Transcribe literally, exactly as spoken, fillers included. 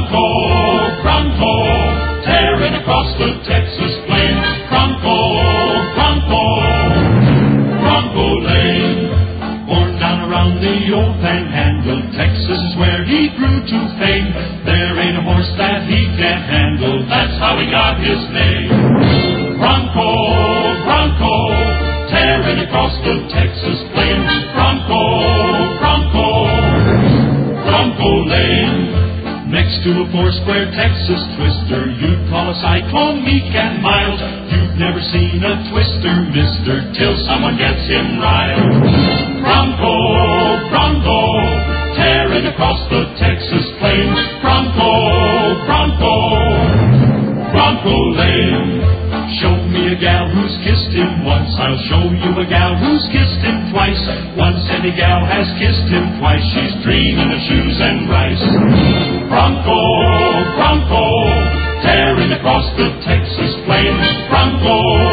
Bronco, Bronco, tearing across the Texas plains. Bronco, Bronco, Bronco Lane. Born down around the old Panhandle, Texas is where he grew to fame. There ain't a horse that he can't handle, that's how he got his name. Bronco, Bronco, tearing across the Texas plains. Bronco, Bronco, Bronco Lane. Next to a four-square Texas twister, you'd call a cyclone meek and mild. You've never seen a twister, mister, till someone gets him riled. Bronco, Bronco, tearing across the Texas plains. Bronco, Bronco, Bronco Lane. Show me a gal who's kissed him once, I'll show you a gal who's kissed him twice. Once any gal has kissed him twice, she's dreaming of shoes and rice. Bronco, Bronco, tearing across the Texas plains. Bronco,